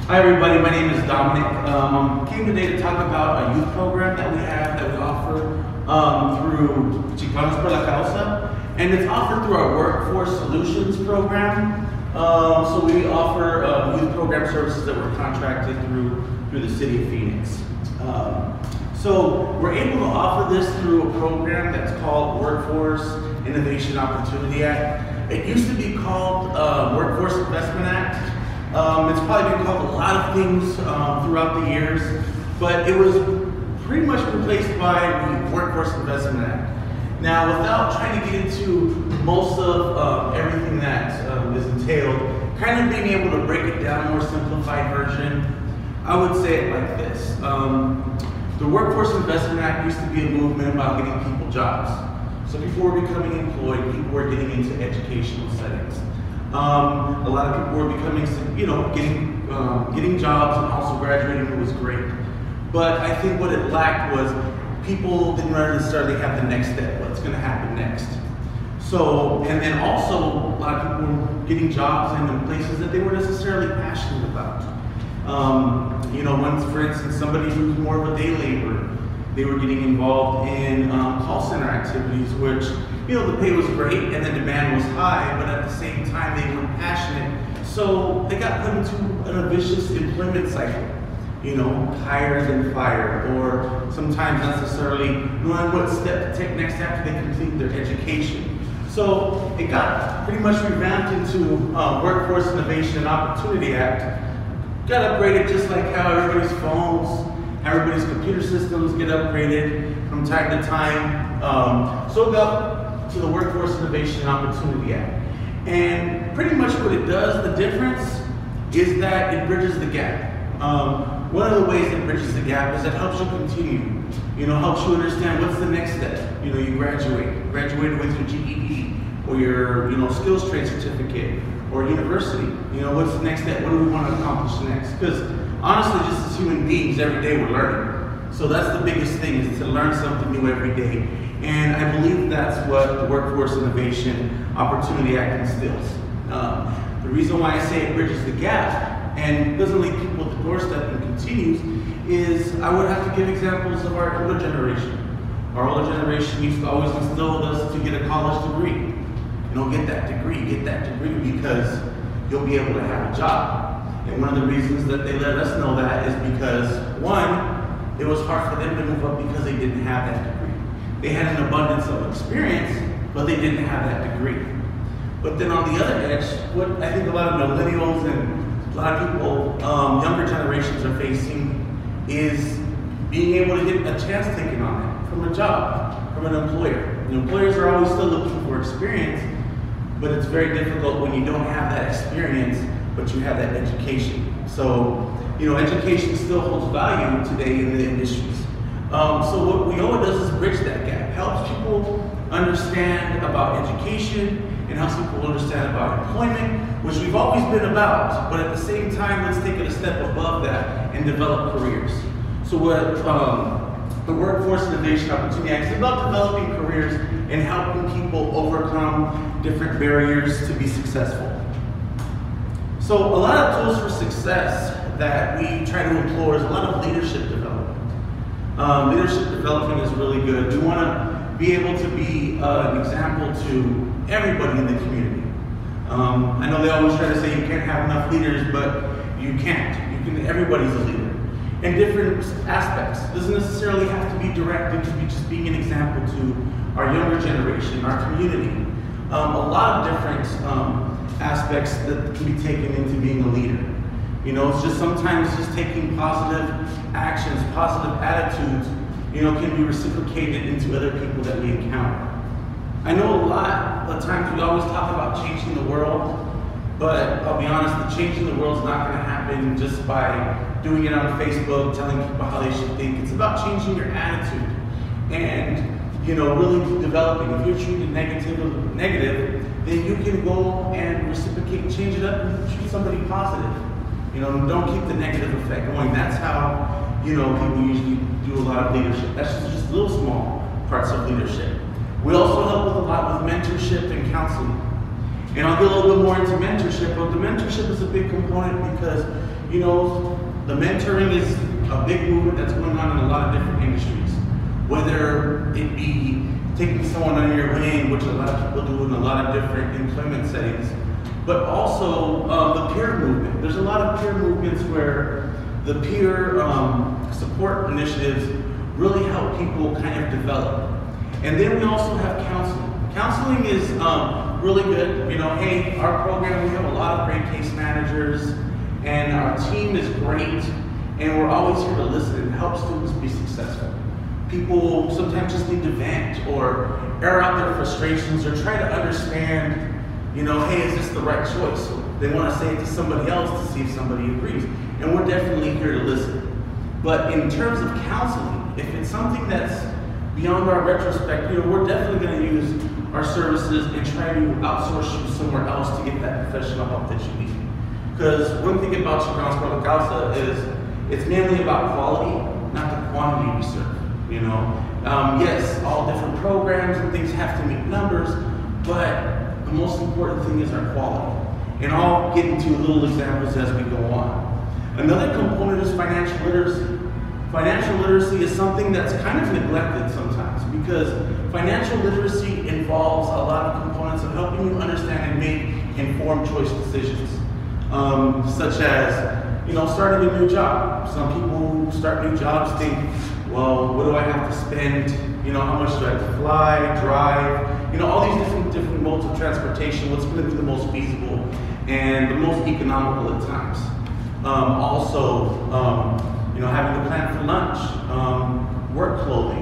Hi everybody, my name is Dominic. I came today to talk about a youth program that we have, that we offer through Chicanos por la Causa, and it's offered through our Workforce Solutions program. So we offer youth program services that we're contracted through the city of Phoenix. So we're able to offer this through a program that's called Workforce Innovation Opportunity Act. It used to be called Workforce Investment Act. It's probably been called a lot of things throughout the years, but it was pretty much replaced by the Workforce Investment Act. Now, without trying to get into most of everything that is entailed, kind of being able to break it down, more simplified version, I would say it like this. The Workforce Investment Act used to be a movement about getting people jobs. So people were becoming employed, people were getting into educational settings. A lot of people were becoming, getting jobs and also graduating. It was great. But I think what it lacked was people didn't necessarily have the next step, what's going to happen next. So, and then also a lot of people were getting jobs in places that they weren't necessarily passionate about. When, for instance, somebody who's more of a day laborer, they were getting involved in call center activities, which, the pay was great and the demand was high, but at the same time they weren't passionate. So they got put into a vicious employment cycle, hire then fire, or sometimes necessarily knowing what step to take next after they complete their education. So it got pretty much revamped into Workforce Innovation and Opportunity Act. Got upgraded just like how everybody's phones, everybody's computer systems get upgraded from time to time. So it got to the Workforce Innovation and Opportunity Act. And pretty much what it does, the difference, is that it bridges the gap. One of the ways it bridges the gap is it helps you continue, helps you understand what's the next step. You graduated with your GED, or your skills trade certificate, or university. What's the next step? What do we want to accomplish next? Because honestly, just as human beings, every day we're learning. So that's the biggest thing, is to learn something new every day. And I believe that's what the Workforce Innovation Opportunity Act instills. The reason why I say it bridges the gap and doesn't leave people at the doorstep and continues is I would have to give examples of our older generation. Our older generation used to always instill us to get a college degree. Get that degree because you'll be able to have a job. And one of the reasons that they let us know that is because, one, it was hard for them to move up because they didn't have that degree. They had an abundance of experience, but they didn't have that degree. But then on the other edge, what I think a lot of millennials and a lot of people, younger generations are facing is being able to get a chance taken on it from a job, from an employer. Employers are always still looking for experience, but it's very difficult when you don't have that experience, but you have that education. So, education still holds value today in the industries. So what WIOA does is bridge that gap, helps people understand about education and helps people understand about employment, which we've always been about, but at the same time, let's take it a step above that and develop careers. So what the Workforce Innovation Opportunity Act is about, developing careers and helping people overcome different barriers to be successful. So a lot of tools for success that we try to employ is a lot of leadership development. Leadership development is really good. We want to be able to be an example to everybody in the community. I know they always try to say you can't have enough leaders, but you can't. Everybody's a leader. In different aspects. It doesn't necessarily have to be direct. It could be just being an example to our younger generation, our community. A lot of different aspects that can be taken into being a leader. It's just sometimes just taking positive actions, positive attitudes, can be reciprocated into other people that we encounter. I know a lot of times we always talk about changing the world, but I'll be honest, the changing the world is not going to happen just by doing it on Facebook, telling people how they should think. It's about changing your attitude and, really developing. If you're treated negative, then you can go and reciprocate and change it up and treat somebody positive. Don't keep the negative effect going. That's how, people usually do a lot of leadership. That's just little small parts of leadership. We also help with a lot with mentorship and counseling. And I'll get a little bit more into mentorship, but the mentorship is a big component because, you know, the mentoring is a big movement that's going on in a lot of different industries. Whether it be taking someone under your wing, which a lot of people do in a lot of different employment settings, but also the peer movement. There's a lot of peer movements where the peer support initiatives really help people kind of develop. And then we also have counseling. Counseling is really good. You know, hey, our program, we have a lot of great case managers, and our team is great, and we're always here to listen and help students be successful. People sometimes just need to vent or air out their frustrations or try to understand, you know, hey, is this the right choice? So they want to say it to somebody else to see if somebody agrees. And we're definitely here to listen. But in terms of counseling, if it's something that's beyond our retrospect, you know, we're definitely going to use our services and try to outsource you somewhere else to get that professional help that you need. Because one thing about Chicans por la Causa is it's mainly about quality, not the quantity we serve. You know, yes, all different programs and things have to meet numbers, but the most important thing is our quality. And I'll get into little examples as we go on. Another component is financial literacy. Financial literacy is something that's kind of neglected sometimes because financial literacy involves a lot of components of helping you understand and make informed choice decisions, such as, you know, starting a new job. Some people who start new jobs think, well, what do I have to spend? You know, how much do I have to fly, drive? You know, all these different modes of transportation, what's going to be the most feasible and the most economical at times. You know, having to plan for lunch, work clothing,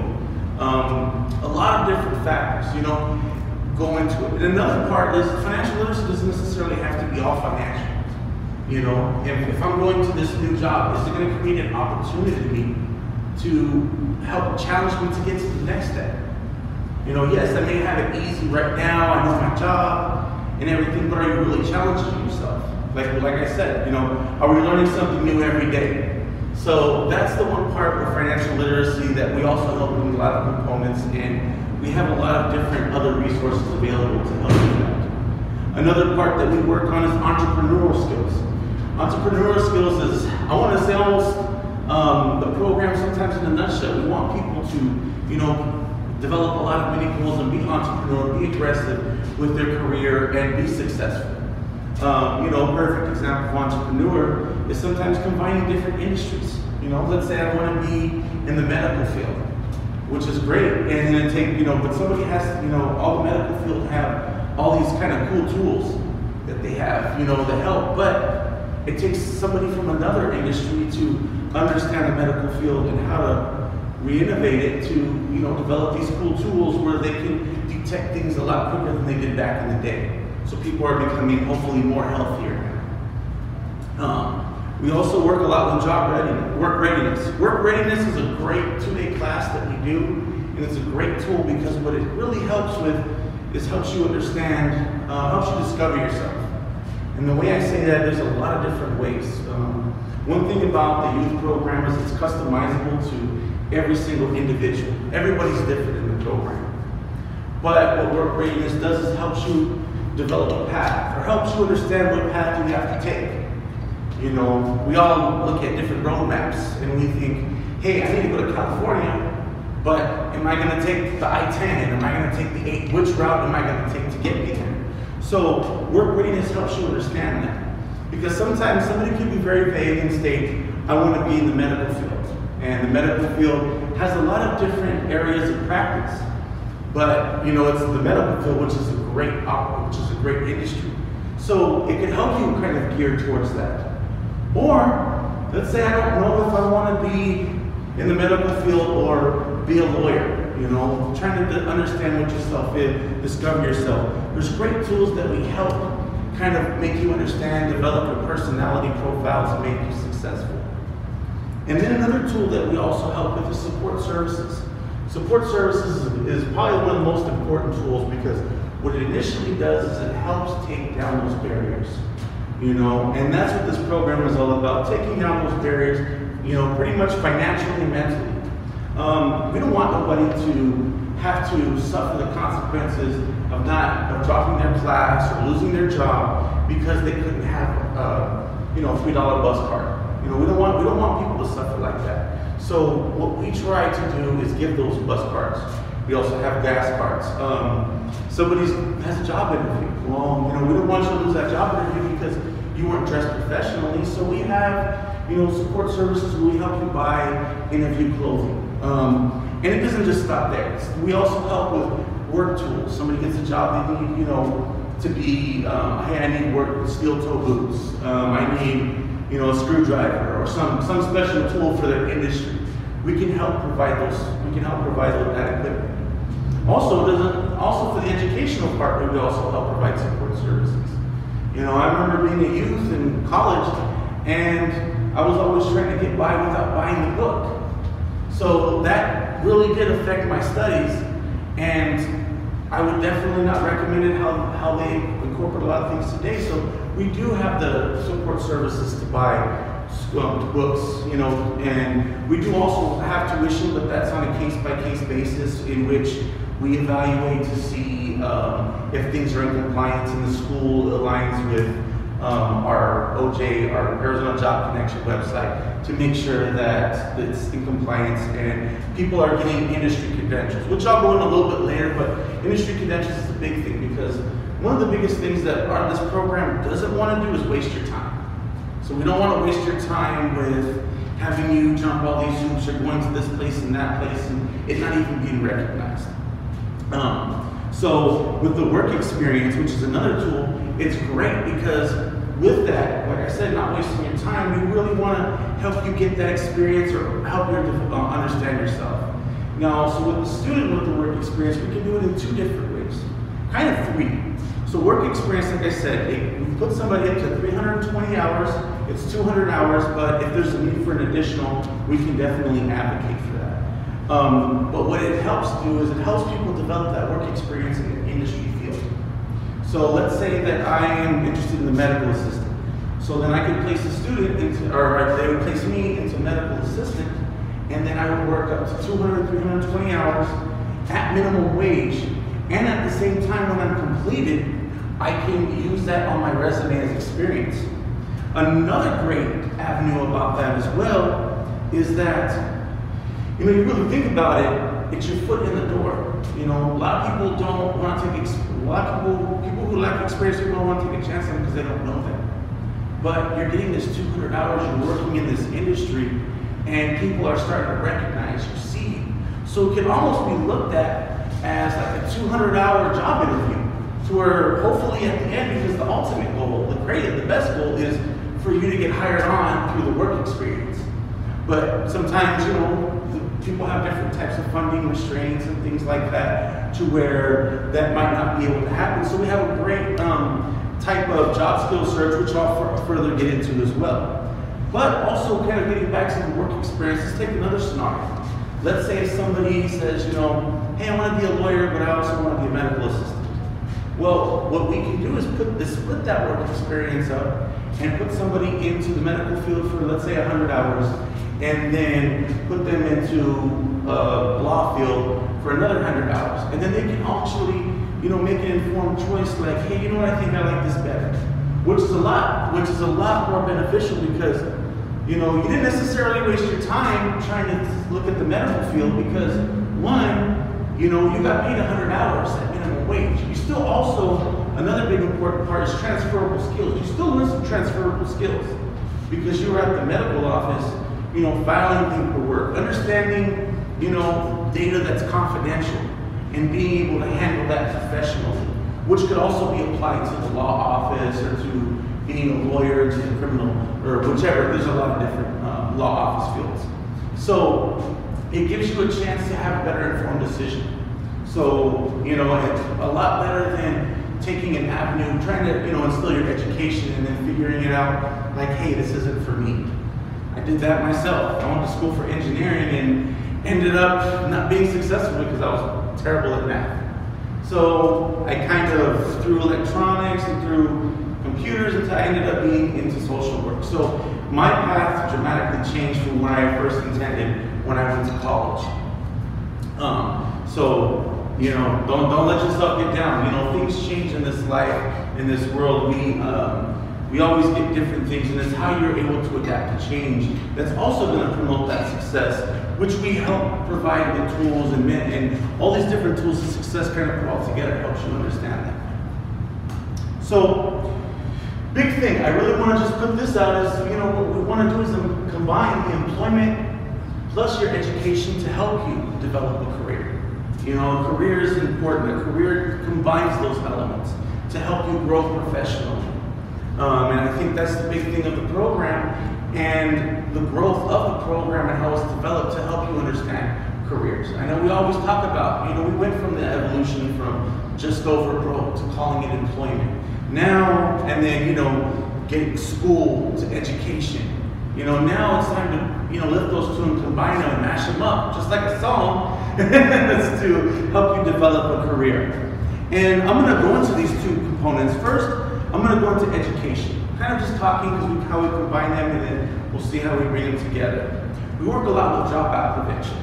a lot of different factors, you know, go into it. And another part is financial literacy doesn't necessarily have to be all financial. You know, if I'm going to this new job, is it going to create an opportunity to help challenge me to get to the next step? You know, yes, I may have it easy right now, I know my job and everything, but are you really challenging yourself? Like I said, you know, are we learning something new every day? So that's the one part with financial literacy that we also help with a lot of components, and we have a lot of different other resources available to help you out. Another part that we work on is entrepreneurial skills. Entrepreneurial skills is, I want to say almost the program sometimes in a nutshell. We want people to, you know, develop a lot of mini goals and be entrepreneurial, be aggressive with their career and be successful. You know, a perfect example of entrepreneur is sometimes combining different industries. You know, let's say I want to be in the medical field, which is great, and then take, you know, but somebody has to, you know, all the medical field have all these kind of cool tools that they have, you know, that help, but it takes somebody from another industry to understand the medical field and how to re-innovate it to, you know, develop these cool tools where they can detect things a lot quicker than they did back in the day. So people are becoming hopefully more healthier now. We also work a lot with work readiness. Work readiness is a great 2-day class that we do, and it's a great tool because what it really helps with is helps you understand, helps you discover yourself. And the way I say that, there's a lot of different ways. One thing about the youth program is it's customizable to every single individual. Everybody's different in the program. But what work readiness does is helps you develop a path, or helps you understand what path you have to take. You know, we all look at different roadmaps and we think, hey, I need to go to California, but am I going to take the I-10? Am I going to take the 8? Which route am I going to take to get me there? So work readiness helps you understand that. Because sometimes somebody can be very vague and state, I want to be in the medical field. And the medical field has a lot of different areas of practice. But, you know, it's the medical field, which is a great industry. So it can help you kind of gear towards that. Or, let's say I don't know if I want to be in the medical field or be a lawyer, you know, trying to understand what yourself is, discover yourself. There's great tools that we help kind of make you understand, develop your personality profiles, and make you successful. And then another tool that we also help with is support services. Support services is probably one of the most important tools because what it initially does is it helps take down those barriers. You know, and that's what this program is all about, taking down those barriers, you know, pretty much financially and mentally. We don't want nobody to have to suffer the consequences of dropping their class or losing their job because they couldn't have a $3 bus card. We don't want people to suffer like that. So what we try to do is give those bus cards. We also have gas cards. Somebody has a job interview. Well, we don't want you to lose that job interview because you weren't dressed professionally. So we have, support services where we help you buy interview clothing. And it doesn't just stop there. We also help with work tools. Somebody gets a job they need, to be, hey, I need work with steel toe boots. I need, a screwdriver or some special tool for their industry. We can help provide those. We can help provide that equipment. Also for the educational part, we also help provide support services. I remember being a youth in college, and I was always trying to get by without buying the book. So that really did affect my studies, and I would definitely not recommend it how they incorporate a lot of things today. So we do have the support services to buy books, and we do also have tuition, but that's on a case-by-case basis in which we evaluate to see if things are in compliance and the school aligns with our OJ, our Arizona Job Connection website, to make sure that it's in compliance and people are getting industry credentials, which I'll go in a little bit later, but industry credentials is a big thing because one of the biggest things that this program doesn't want to do is waste your time. So we don't want to waste your time with having you jump all these hoops or going to this place and that place and it not even being recognized. So with the work experience, which is another tool, it's great because with that, like I said, not wasting your time, we really want to help you get that experience or help you understand yourself. Now, so with the student with the work experience, we can do it in two different ways, kind of three. So work experience, like I said, we put somebody up to 320 hours, it's 200 hours, but if there's a need for an additional, we can definitely advocate for that. But what it helps do is it helps people develop that work experience in an industry field. So let's say that I am interested in the medical assistant. So then I could place a student into, or they would place me into medical assistant, and then I would work up to 200, 320 hours at minimum wage. And at the same time, when I'm completed, I can use that on my resume as experience. Another great avenue about that as well is that, you really think about it, it's your foot in the door. A lot of people don't want to take, a lot of people who lack experience, people don't want to take a chance on them because they don't know them. But you're getting this 200 hours, you're working in this industry, and people are starting to recognize you, see you. So it can almost be looked at as like a 200-hour job interview, to where hopefully at the end, because the ultimate goal, the best goal is for you to get hired on through the work experience. But sometimes, people have different types of funding restraints and things like that, to where that might not be able to happen. So we have a great type of job skill search, which I'll further get into as well. But also kind of getting back to the work experience, let's take another scenario. Let's say if somebody says, hey, I want to be a lawyer, but I also want to be a medical assistant. Well, what we can do is split that work experience up and put somebody into the medical field for, let's say, 100 hours, and then put them into a law field for another 100 hours. And then they can actually, make an informed choice like, hey, I think I like this better. Which is a lot more beneficial because, you didn't necessarily waste your time trying to look at the medical field because, one, you got paid 100 hours at minimum wage. You still also, another big important part is transferable skills. You still learn some transferable skills because you were at the medical office, filing paperwork, understanding, data that's confidential and being able to handle that professionally, which could also be applied to the law office or to being a lawyer, to the criminal, or whichever. There's a lot of different law office fields. So it gives you a chance to have a better informed decision. So, it's a lot better than taking an avenue, trying to, instill your education and then figuring it out like, hey, this isn't for me. I did that myself. I went to school for engineering and ended up not being successful because I was terrible at math. So I kind of, through electronics and through computers, until I ended up being into social work. So my path dramatically changed from what I first intended when I went to college. So, you know, don't let yourself get down. You know, things change in this life, in this world. We always get different things, and it's how you're able to adapt to change that's also going to promote that success, which we help provide the tools and all these different tools of success kind of put all together helps you understand that. So, big thing, I really want to just put this out as, you know, what we want to do is combine the employment plus your education to help you develop a career. You know, a career is important. A career combines those elements to help you grow professionally. And I think that's the big thing of the program and the growth of the program and how it's developed to help you understand careers. I know we always talk about, you know, we went from the evolution from just over broke to calling it employment. Now, and then, you know, getting school to education. You know, now it's time to, you know, lift those two and combine them and mash them up, just like a song, that's to help you develop a career. And I'm going to go into these two components. First, I'm going to go into education. Kind of just talking because how we combine them, and then we'll see how we bring them together. We work a lot with dropout prevention.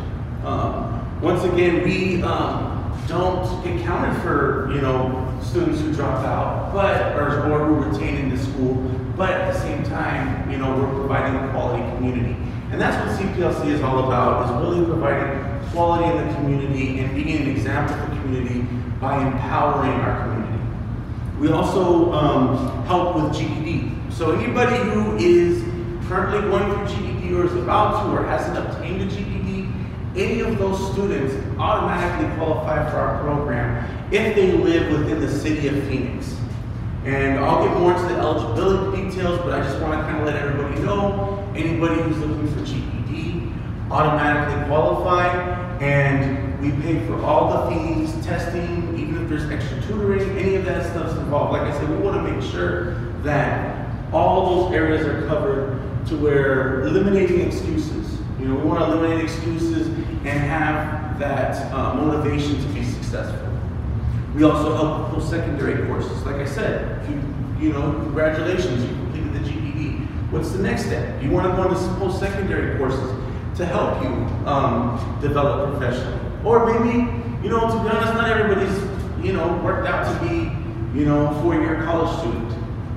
Once again, we don't get counted for, you know, students who drop out, or who retain into school, but at the same time, you know, we're providing a quality community. And that's what CPLC is all about, is really providing quality in the community and being an example for the community by empowering our community. We also help with GED. So anybody who is currently going through GED or is about to or hasn't obtained a GED, any of those students automatically qualify for our program if they live within the city of Phoenix. And I'll get more into the eligibility details, but I just want to kind of let everybody know, anybody who's looking for GED automatically qualify, and we pay for all the fees, testing, even if there's extra tutoring, any of that stuff's involved. Like I said, we want to make sure that all those areas are covered to where eliminating excuses. You know, we want to eliminate excuses and have that motivation to be successful. We also help with post-secondary courses. Like I said, you know, congratulations, you completed the GED. What's the next step? You want to go into post-secondary courses to help you develop professionally. Or maybe, you know, to be honest, not everybody's, you know, worked out to be, you know, a four-year college student.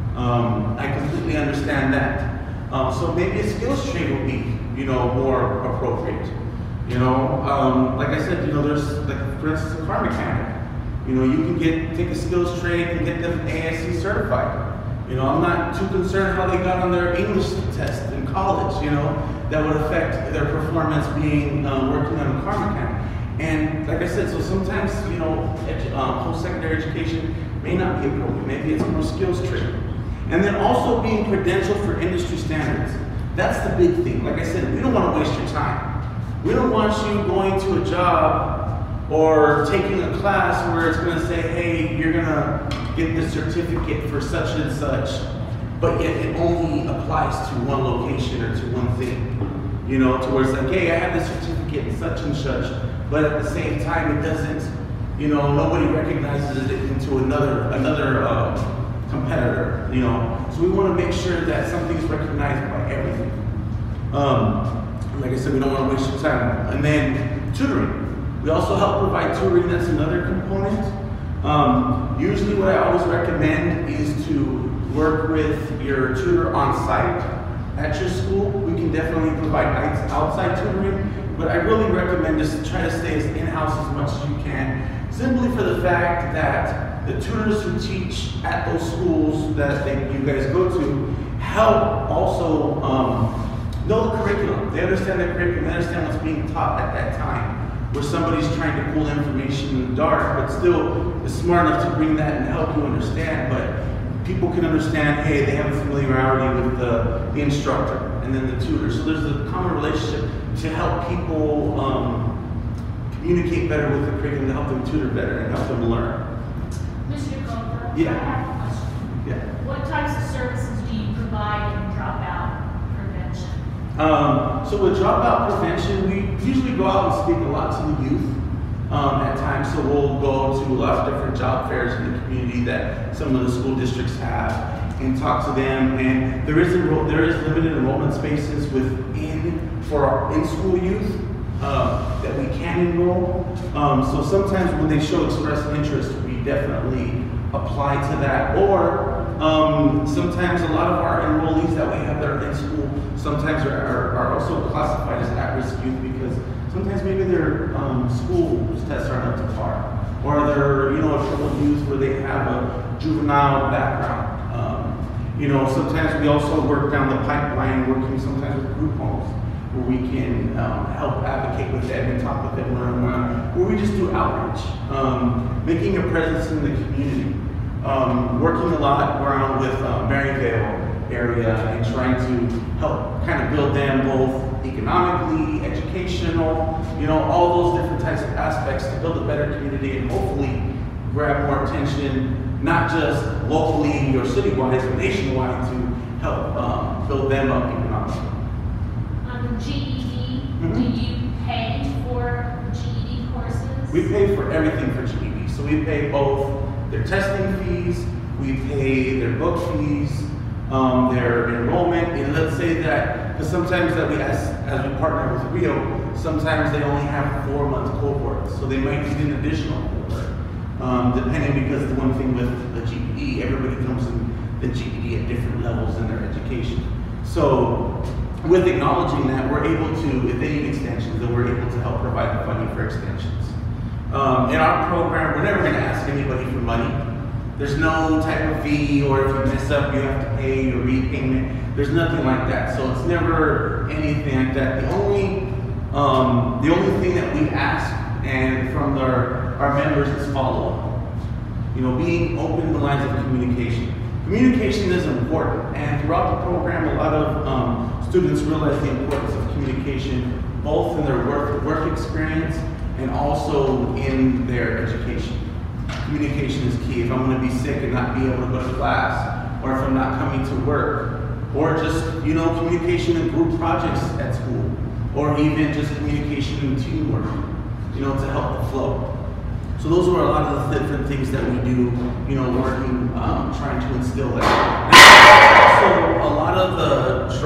I completely understand that. So maybe a skills trade would be, you know, more appropriate. You know, like I said, you know, there's, like, for instance, a car mechanic. You know, you can take a skills trade and get them ASC certified. You know, I'm not too concerned how they got on their English test in college, you know, that would affect their performance being working on a car mechanic. And like I said, so sometimes, you know, post-secondary education may not be appropriate. Maybe it's more skills training. And then also being credentialed for industry standards. That's the big thing. Like I said, we don't want to waste your time. We don't want you going to a job or taking a class where it's going to say, hey, you're going to get the certificate for such and such, but yet it only applies to one location or to one thing. You know, to where it's like, hey, I have this certificate in such and such, but at the same time, it doesn't, you know, nobody recognizes it into another competitor, you know. So we want to make sure that something's recognized by everything. Like I said, we don't want to waste your time. And then tutoring. We also help provide tutoring, that's another component. Usually what I always recommend is to work with your tutor on site at your school. We can definitely provide outside tutoring, but I really recommend just to try to stay as in-house as much as you can, simply for the fact that the tutors who teach at those schools that you guys go to help also know the curriculum. They understand the curriculum, they understand what's being taught at that time. Where somebody's trying to pull information in the dark, but still is smart enough to bring that and help you understand. But people can understand, hey, they have a familiarity with the instructor and then the tutor. So there's a common relationship to help people communicate better with the curriculum, to help them tutor better and help them learn. Mr. Cota, yeah. I have a question. Yeah. What types of services do you provide in dropout prevention? So with dropout prevention, we usually go out and speak a lot to the youth at times. So we'll go to a lot of different job fairs in the community that some of the school districts have and talk to them. And there is limited enrollment spaces for in-school youth. that we can enroll. So sometimes when they show express interest, we definitely apply to that. Or sometimes a lot of our enrollees that we have that are in school sometimes are also classified as at-risk youth, because sometimes maybe their school tests aren't up to par, or they're a troubled youth where they have a juvenile background. Sometimes we also work down the pipeline, working sometimes with group homes, where we can help advocate with them and talk with them one-on-one, where we just do outreach, making a presence in the community, working a lot around with Maryvale area and trying to help kind of build them both economically, educational, all those different types of aspects to build a better community and hopefully grab more attention, not just locally or citywide, but nationwide, to help build them up economically. On the GED, do you pay for GED courses? We pay for everything for GED. So we pay both their testing fees, we pay their book fees, their enrollment. And let's say that, because sometimes that as we partner with Rio, sometimes they only have 4-month cohorts, so they might need an additional cohort, depending, because the one thing with the GED, everybody comes in the GED at different levels in their education. So with acknowledging that, we're able to, if they need extensions, then we're able to help provide the funding for extensions. In our program, we're never going to ask anybody for money. There's no type of fee, or if you mess up, you have to pay your repayment. There's nothing like that. So it's never anything like that. The only thing that we ask and from our members is follow-up. Being open to the lines of communication. Communication is important, and throughout the program, a lot of students realize the importance of communication, both in their work experience and also in their education. Communication is key. If I'm going to be sick and not be able to go to class, or if I'm not coming to work, or just, communication in group projects at school, or even just communication in teamwork, to help the flow. So those are a lot of the different things that we do, working, trying to instill that. And also, a lot of the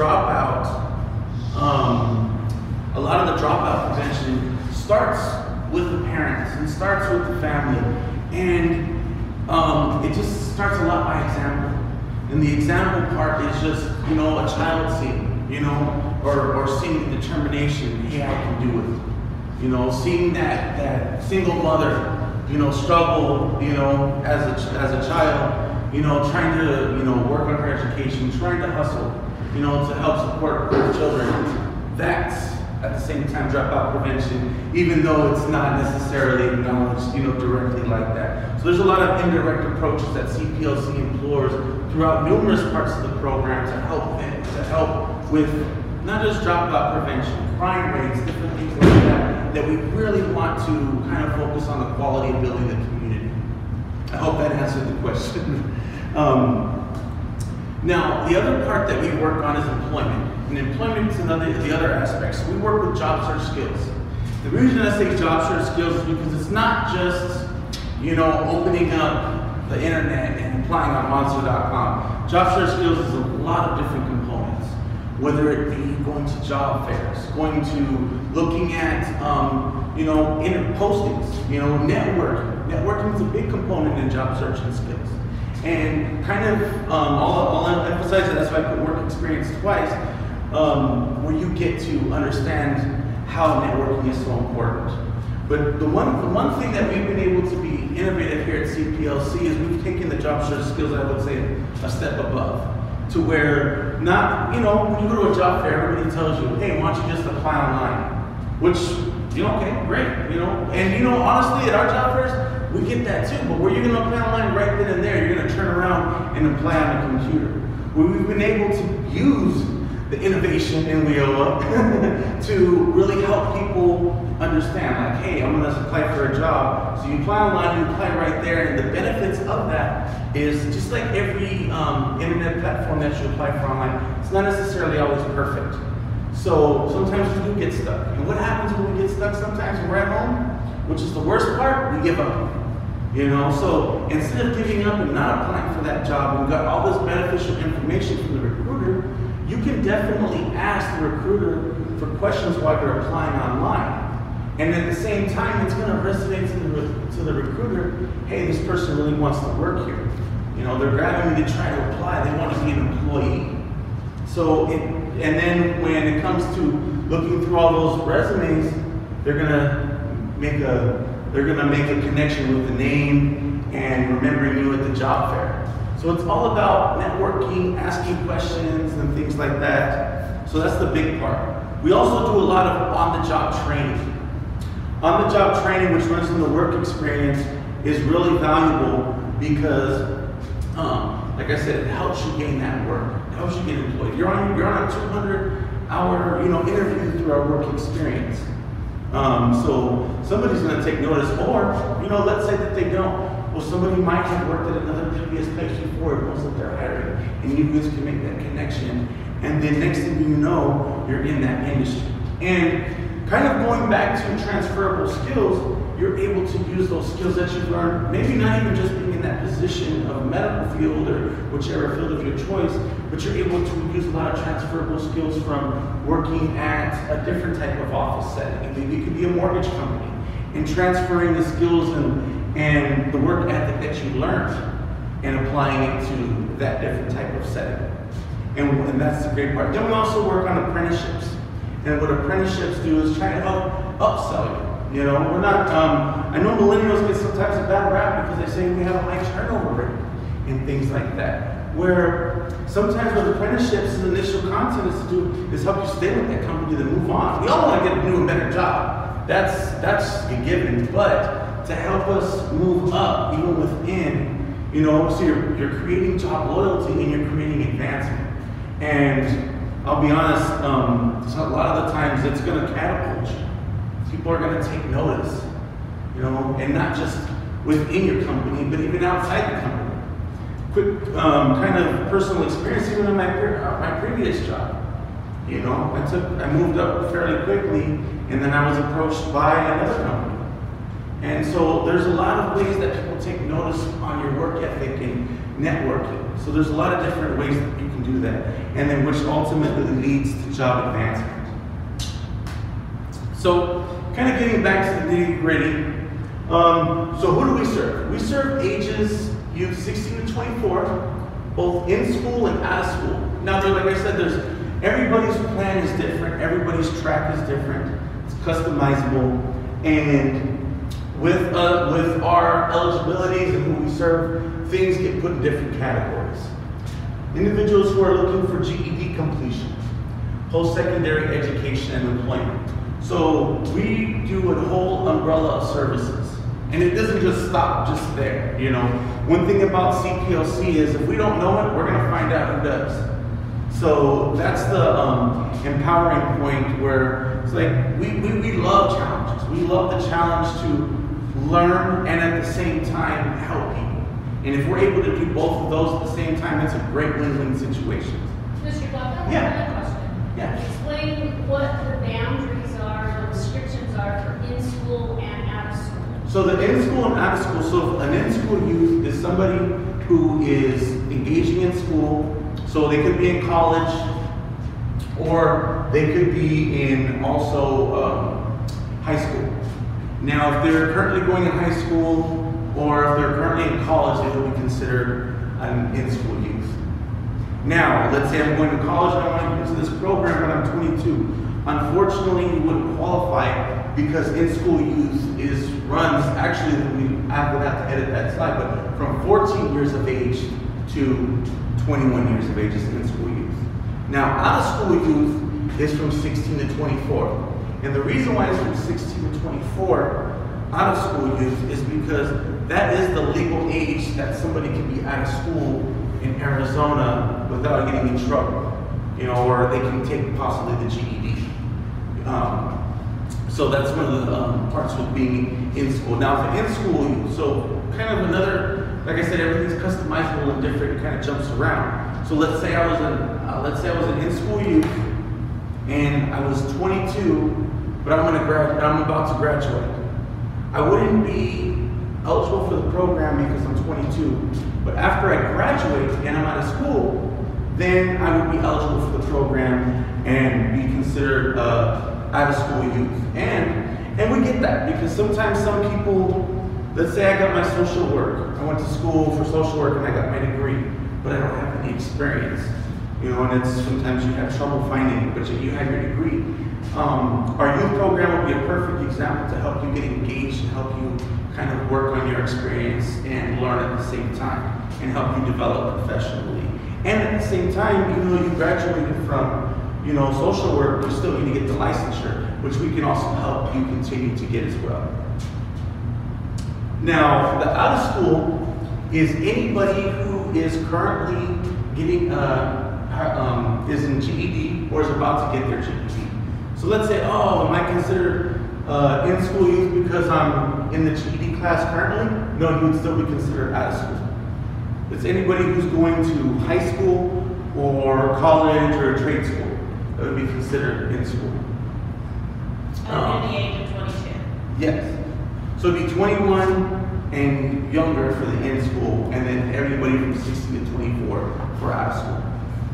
dropout prevention starts with the parents and starts with the family. And it just starts a lot by example. And the example part is just, a child seeing, or seeing the determination, hey, I can do it. Seeing that single mother, struggle, as a child, trying to, work on her education, trying to hustle, to help support her children. That's, at the same time, dropout prevention, even though it's not necessarily acknowledged, directly like that. So there's a lot of indirect approaches that CPLC employs throughout numerous parts of the program to help with not just dropout prevention, crime rates, different things like that we really want to kind of focus on the quality of building the community. I hope that answered the question. Now, the other part that we work on is employment. And employment is the other aspect. So we work with job search skills. The reason I say job search skills is because it's not just, opening up the internet and applying on monster.com. Job search skills is a lot of different components. Whether it be going to job fairs, going to looking at, inner postings, networking is a big component in job searching skills. And kind of, I'll emphasize that, that's why I put work experience twice, where you get to understand how networking is so important. But the one thing that we've been able to be innovative here at CPLC is we've taken the job search skills, I would say, a step above. To where not, when you go to a job fair, everybody tells you, hey, why don't you just apply online? Which, okay, great, And honestly, at our job fairs, we get that too, but where you're gonna apply online right then and there, you're gonna turn around and apply on the computer. Where we've been able to use the innovation in WIOA to really help people understand, like, hey, I'm gonna apply for a job. So you apply online, you apply right there, and the benefits of that is just like every internet platform that you apply for online, it's not necessarily always perfect. So sometimes we do get stuck. And what happens when we get stuck sometimes when we're at home, which is the worst part, we give up. So instead of giving up and not applying for that job, and got all this beneficial information from the recruiter, you can definitely ask the recruiter for questions while you're applying online. And at the same time, it's going to resonate to the recruiter, hey, this person really wants to work here. You know, they're grabbing me to try to apply. They want to be an employee. So, and then when it comes to looking through all those resumes, they're going to make a connection with the name and remembering you at the job fair. So it's all about networking, asking questions, and things like that. So that's the big part. We also do a lot of on-the-job training. On-the-job training, which runs in the work experience, is really valuable because, like I said, it helps you gain that work. It helps you get employed. You're on a 200-hour, interview through our work experience. So somebody's going to take notice, or let's say that they don't. Well, somebody might have worked at another previous place before, it knows that they're hiring, and you guys can make that connection. And then next thing you know, you're in that industry. And kind of going back to transferable skills, you're able to use those skills that you've learned, maybe not even just being in that position of a medical field or whichever field of your choice, but you're able to use a lot of transferable skills from working at a different type of office setting. Maybe it could be a mortgage company, and transferring the skills and the work ethic that you learned and applying it to that different type of setting. And that's the great part. Then we also work on apprenticeships. And what apprenticeships do is try to help upsell you. We're not, I know millennials get sometimes a bad rap because they say we have a high turnover rate and things like that. Where sometimes with apprenticeships, the initial content is help you stay with that company to move on. We all want to get a new and better job. That's a given, but to help us move up even within, so you're creating job loyalty and you're creating advancement. And I'll be honest, so a lot of the times it's going to catapult you. People are going to take notice, and not just within your company, but even outside the company. Quick kind of personal experience, even in my previous job. I moved up fairly quickly, and then I was approached by another company. And so there's a lot of ways that people take notice on your work ethic and networking. So there's a lot of different ways that you can do that, and then which ultimately leads to job advancement. So kind of getting back to the nitty-gritty. So who do we serve? We serve ages youth 16 to 24, both in school and out of school. Now, like I said, everybody's plan is different, everybody's track is different, it's customizable, and with our eligibilities and who we serve, things get put in different categories. Individuals who are looking for GED completion, post-secondary education and employment. So we do a whole umbrella of services. And it doesn't just stop just there, One thing about CPLC is if we don't know it, we're gonna find out who does. So that's the empowering point where it's like, we love challenges. We love the challenge to learn and at the same time help people. And if we're able to do both of those at the same time, it's a great win-win situation. Mr. Cota, Yeah. another question. Yeah. Explain what the boundaries are, the restrictions are for in-school and out-of-school. So the in-school and out-of-school, so an in-school youth is somebody who is engaging in school, so they could be in college, or they could be in also high school. Now, if they're currently going in high school, or if they're currently in college, they will be considered an in-school youth. Now, let's say I'm going to college and I want to get into this program when I'm 22. Unfortunately, you wouldn't qualify because in-school youth runs, actually, I would have to edit that slide, but from 14 years of age to 21 years of age is in-school youth. Now, out-of-school youth is from 16 to 24. And the reason why it's from 16 to 24 out-of-school youth is because that is the legal age that somebody can be out of school in Arizona without getting in trouble, or they can take possibly the GED. So that's one of the parts with being in school. Now, for in-school youth, so kind of another, like I said, everything's customizable and different. It kind of jumps around. So let's say I was an in-school youth, and I was 22, but I'm about to graduate. I wouldn't be eligible for the program because I'm 22, but after I graduate and I'm out of school, then I would be eligible for the program and be considered out of school youth. And And we get that because sometimes some people, let's say I got my social work. I went to school for social work and I got my degree, but I don't have any experience. You know, and it's sometimes you have trouble finding it, but you have your degree. Our youth program would be a perfect example to help you get engaged and help you kind of work on your experience and learn at the same time and help you develop professionally. And at the same time, even though you graduated from, you know, social work, you're still going to get the licensure, which we can also help you continue to get as well. Now, the out of school is anybody who is currently getting, is in GED or is about to get their GED. So let's say, oh, am I considered in school youth because I'm in the GED class currently? No, you would still be considered out of school. It's anybody who's going to high school or college or trade school that would be considered in school. Under the age of 22. Yes. So it'd be 21 and younger for the in school, and then everybody from 16 to 24 for out of school.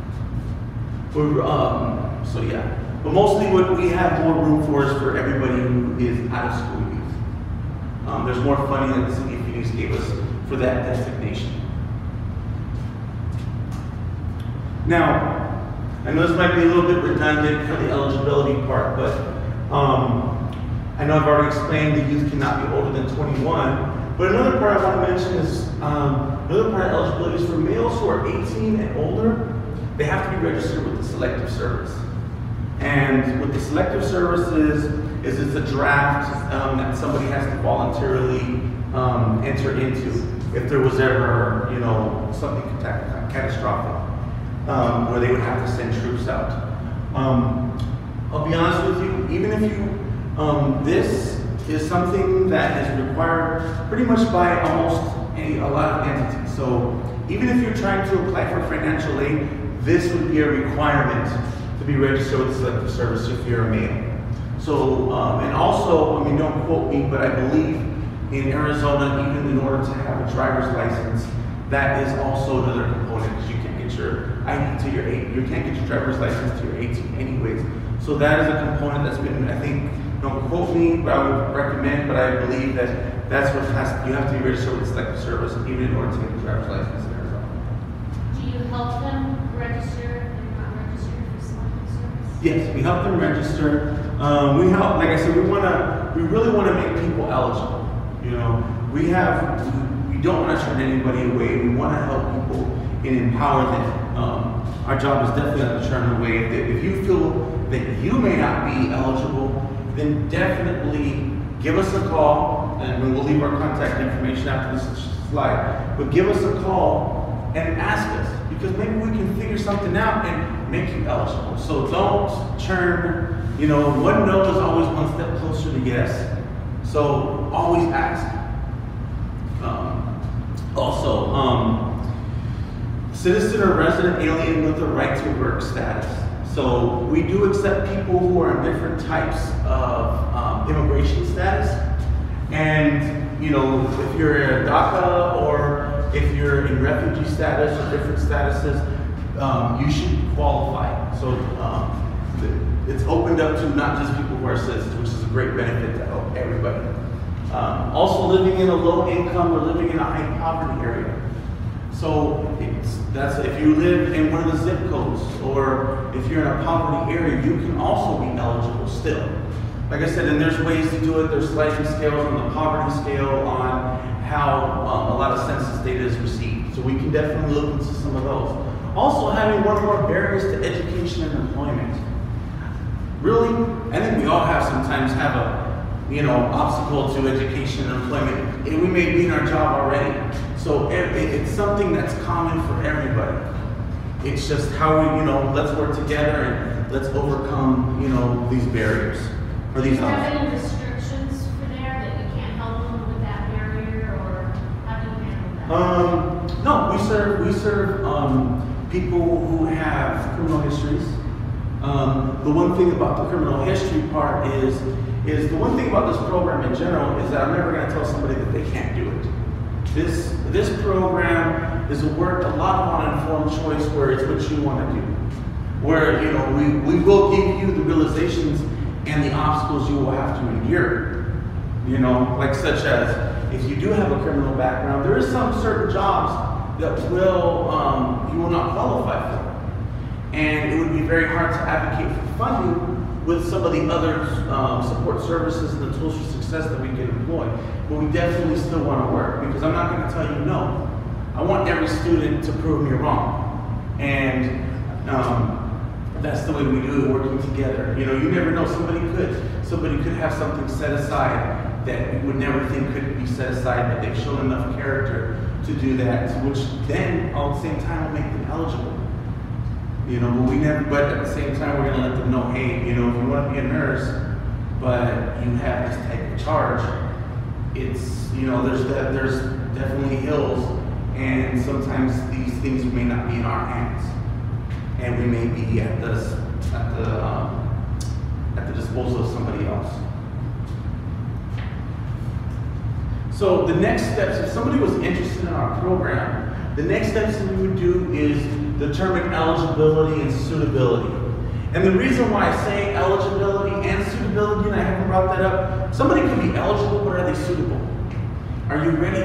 So yeah. But mostly what we have more room for is for everybody who is out of school youth. There's more funding that the City of Phoenix gave us for that designation. Now, I know this might be a little bit redundant for the eligibility part, but I know I've already explained the youth cannot be older than 21. But another part I want to mention is, another part of eligibility is for males who are 18 and older, they have to be registered with the selective service. And what the selective service is it's a draft that somebody has to voluntarily enter into if there was ever, you know, something catastrophic where they would have to send troops out. I'll be honest with you, even if you, this is something that is required pretty much by almost a lot of entities. So even if you're trying to apply for financial aid, this would be a requirement to be registered with the selective service if you're a male. So, and also, I mean, don't quote me, but I believe in Arizona, even in order to have a driver's license, that is also another component because you can't get your ID to your 18, you can't get your driver's license to your 18 anyways. So that is a component that's been, I think, don't quote me, but I would recommend, but I believe that that's what you have to be registered with the selective service even in order to get a driver's license in Arizona. Do you help them register and not register for selective service? Yes, we help them register. We help, like I said, we really want to make people eligible. You know, we don't want to turn anybody away. We want to help people and empower them. Our job is definitely not to turn away. If you feel that you may not be eligible, then definitely give us a call, and we'll leave our contact information after this slide. But give us a call and ask us, because maybe we can figure something out and make you eligible. So don't turn, you know, one no is always one step closer to yes. So always ask. Citizen or resident alien with the right to work status. So we do accept people who are in different types of immigration status. And, you know, if you're in DACA or if you're in refugee status or different statuses, you should qualify. So it's opened up to not just people who are citizens, which is a great benefit to help everybody. Also living in a low income or living in a high poverty area. So that's if you live in one of the zip codes or if you're in a poverty area, you can also be eligible still. Like I said, and there's ways to do it. There's sliding scales on the poverty scale on how a lot of census data is received. So we can definitely look into some of those. Also having one of our barriers to education and employment. Really, I think we all sometimes have a, you know, obstacle to education and employment. And we may be in our job already. So it's something that's common for everybody. It's just how we, you know, let's work together and let's overcome, you know, these barriers. Or these do you have any restrictions for there that you can't help them with that barrier, or how do you handle that? No, we serve people who have criminal histories. The one thing about the criminal history part is the one thing about this program in general is that I'm never going to tell somebody that they can't do it. This program is a lot on informed choice where it's what you want to do. Where, you know, we will give you the realizations and the obstacles you will have to endure. You know, like such as if you do have a criminal background, there is some certain jobs that will you will not qualify for, and it would be very hard to advocate for funding with some of the other support services and the tools for success that we can employ. But we definitely still want to work, because I'm not going to tell you no. I want every student to prove me wrong, and that's the way we do it, working together. You know, you never know, somebody could have something set aside that you would never think could be set aside, but they've shown enough character to do that, which then, all at the same time, will make them eligible. You know, but at the same time, we're gonna let them know, hey, you know, if you want to be a nurse, but you have this type of charge, it's, you know, there's definitely hills, and sometimes these things may not be in our hands, and we may be at the disposal of somebody else. So the next steps, if somebody was interested in our program, the next steps that we would do is determine eligibility and suitability. And the reason why I say eligibility and suitability, and I haven't brought that up, somebody can be eligible, but are they suitable? Are you ready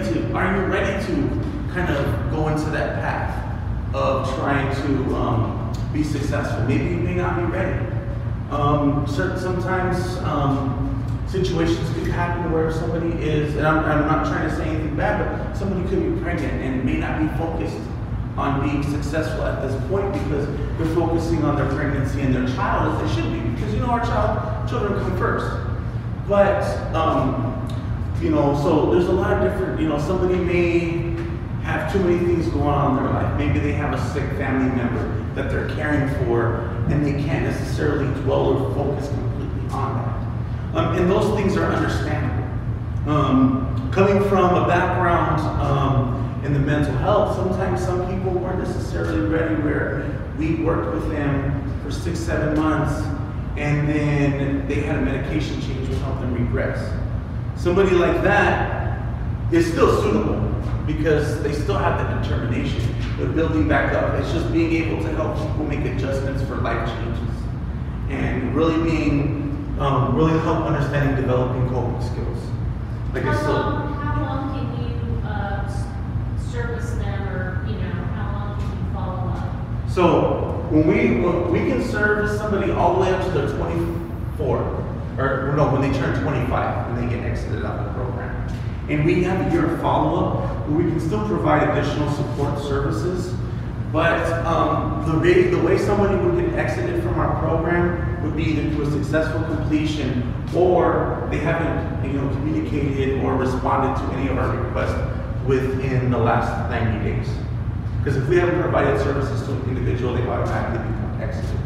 to kind of go into that path of trying to be successful? Maybe you may not be ready. Sometimes situations could happen where somebody is, and I'm not trying to say anything bad, but somebody could be pregnant and may not be focused on being successful at this point, because they're focusing on their pregnancy and their child, as they should be, because, you know, our children come first. But you know, so there's a lot of different, you know, somebody may have too many things going on in their life. Maybe they have a sick family member that they're caring for, and they can't necessarily dwell or focus completely on that. And those things are understandable. Coming from a background in the mental health, sometimes some people weren't necessarily ready, where we worked with them for 6-7 months, and then they had a medication change which helped them regress. Somebody like that is still suitable, because they still have the determination of building back up. It's just being able to help people make adjustments for life changes, and really really help understanding developing coping skills. Like how long can you service them, or, you know, how long can you follow up? So when we can service somebody all the way up to their 24, or no, when they turn 25 and they get exited out of the program. And we have a year of follow-up where we can still provide additional support services. But the way somebody would get exited from our program would be either through a successful completion, or they haven't, you know, communicated or responded to any of our requests within the last 90 days. Because if we haven't provided services to an individual, they automatically become exited.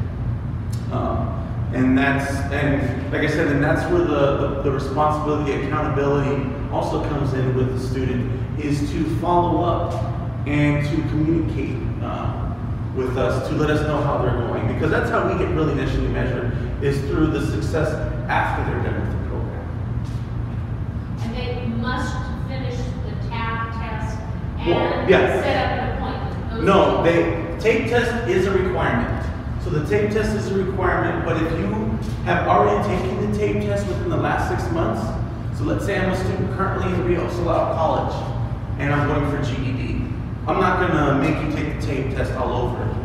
And like I said, and that's where the responsibility, accountability also comes in with the student, is to follow up and to communicate with us, to let us know how they're going, because that's how we get really initially measured, is through the success after they're done with the program. And they must finish the TAP test and yeah. set up an appointment. No, TAPE test is a requirement. So the TAPE test is a requirement, but if you have already taken the TAPE test within the last 6 months, so let's say I'm a student currently in Rio Salado College, and I'm going for GED. I'm not going to make you take the TAPE test all over again.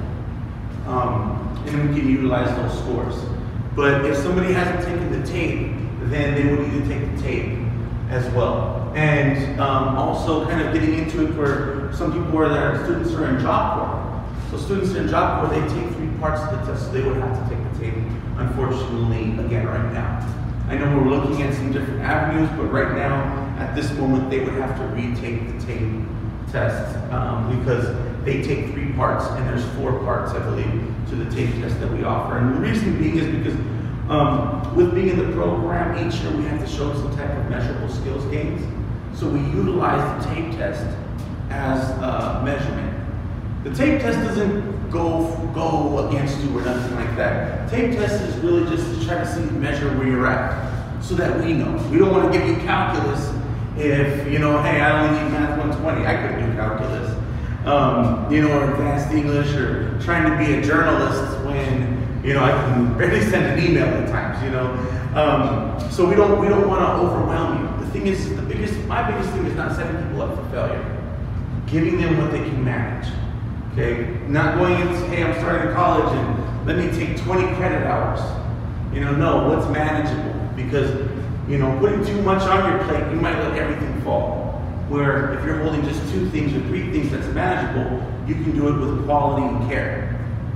And we can utilize those scores. But if somebody hasn't taken the TAPE, then they would need to take the TAPE as well. And also kind of getting into it for some people where their students are in Job Corps. So students in Job Corps, they take 3 parts of the test, so they would have to take the TAPE, unfortunately, again, right now. I know we're looking at some different avenues, but right now, at this moment, they would have to retake the TAPE test because they take 3 parts, and there's 4 parts, I believe, to the TAPE test that we offer. And the reason being is because with being in the program, each year we have to show some type of measurable skills gains. So we utilize the TAPE test as a measurement. The TAPE test doesn't go against you or nothing like that. TAPE test is really just to try to measure where you're at, so that we know. We don't want to give you calculus if, you know, hey, I only need math 120. I couldn't do calculus. You know, or advanced English, or trying to be a journalist when You know, I can barely send an email at times, you know. So we don't want to overwhelm you. The thing is, my biggest thing is not setting people up for failure. Giving them what they can manage. Okay? Not going into, hey, I'm starting college and let me take 20 credit hours. You know, no, what's manageable? Because, you know, putting too much on your plate, you might let everything fall. Where if you're holding just 2 things or 3 things that's manageable, you can do it with quality and care.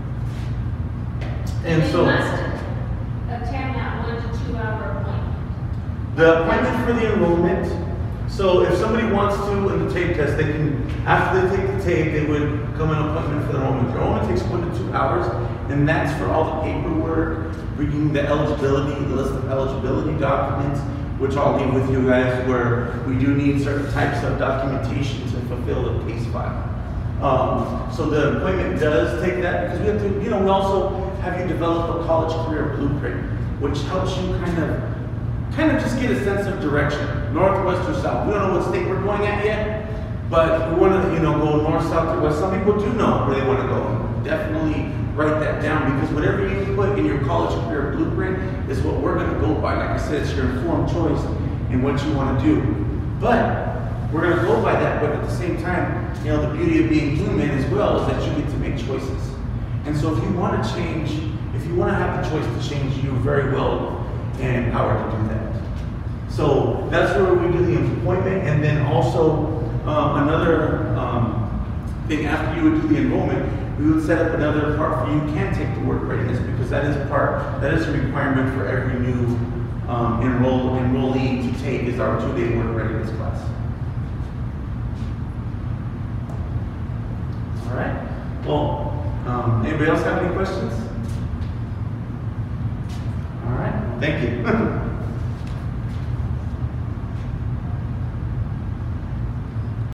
And They so, must attend that 1 to 2 hour appointment. the appointment for the enrollment, so if somebody wants to in the tape test, they can, after they take the tape, they would come an appointment for the enrollment. The enrollment takes 1 to 2 hours, and that's for all the paperwork, reading the eligibility, the list of eligibility documents, which I'll leave with you guys, where we do need certain types of documentation to fulfill the case file. So the appointment does take that, because we have to, you know, we also have you develop a college career blueprint, which helps you kind of just get a sense of direction, northwest or south. We don't know what state we're going at yet, but we want to, you know, go north, south, or west. Some people do know where they want to go. Definitely write that down, because whatever you put in your college career blueprint is what we're going to go by. Like I said, it's your informed choice in what you want to do. But we're going to go by that, but at the same time, you know, the beauty of being human as well is that you get to make choices. And so if you want to change, if you want to have the choice to change, you're very well empowered to do that. So that's where we do the appointment, and then also another thing after you would do the enrollment, we would set up another part for you can take the work readiness, because that is a requirement for every new enrollee to take, is our 2-day work readiness class. All right. Well, anybody else have any questions? All right. Thank you.